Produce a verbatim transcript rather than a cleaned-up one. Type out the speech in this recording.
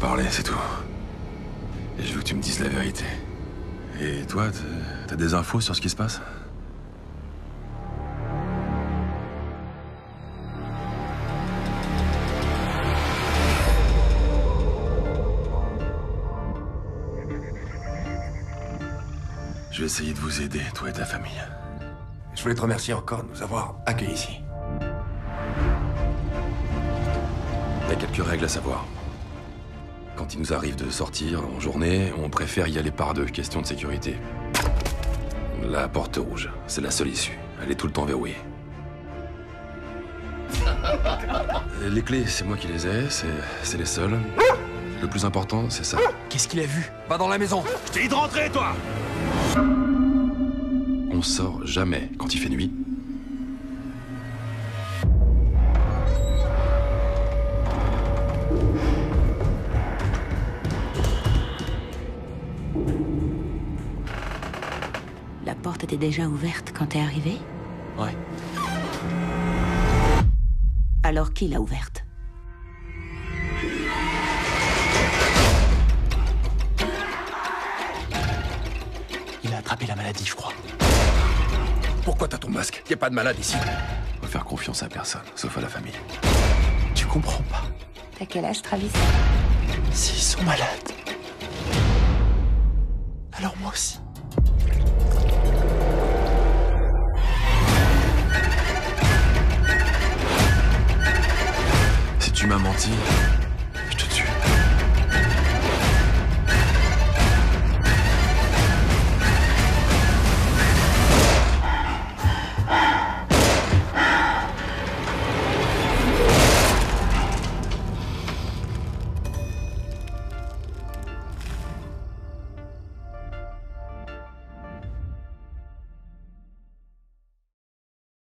parler, c'est tout. Et je veux que tu me dises la vérité. Et toi, t'as des infos sur ce qui se passe? Je vais essayer de vous aider, toi et ta famille. Je voulais te remercier encore de nous avoir accueillis ici. Il y a quelques règles à savoir. Quand il nous arrive de sortir en journée, on préfère y aller par deux, question de sécurité. La porte rouge, c'est la seule issue. Elle est tout le temps verrouillée. Les clés, c'est moi qui les ai, c'est les seules. Le plus important, c'est ça. Qu'est-ce qu'il a vu? Va dans la maison. Je t'ai dit de rentrer, toi! On sort jamais quand il fait nuit. La porte était déjà ouverte quand t'es arrivé? Ouais. Alors qui l'a ouverte? Il a attrapé la maladie, je crois. Pourquoi t'as ton masque? Y a pas de malade ici. Faut faire confiance à personne, sauf à la famille. Tu comprends pas. T'as quel âge, Travis? S'ils sont malades, alors moi aussi. Si tu m'as menti,